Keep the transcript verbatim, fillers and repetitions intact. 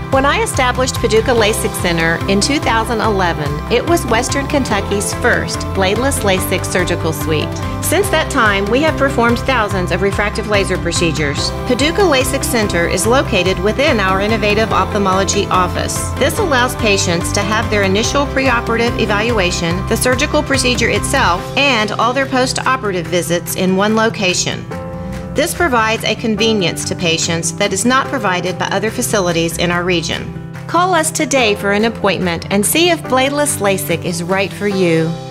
When I established Paducah LASIK Center in two thousand eleven, it was Western Kentucky's first bladeless LASIK surgical suite. Since that time, we have performed thousands of refractive laser procedures. Paducah LASIK Center is located within our innovative ophthalmology office. This allows patients to have their initial preoperative evaluation, the surgical procedure itself, and all their post-operative visits in one location. This provides a convenience to patients that is not provided by other facilities in our region. Call us today for an appointment and see if bladeless LASIK is right for you.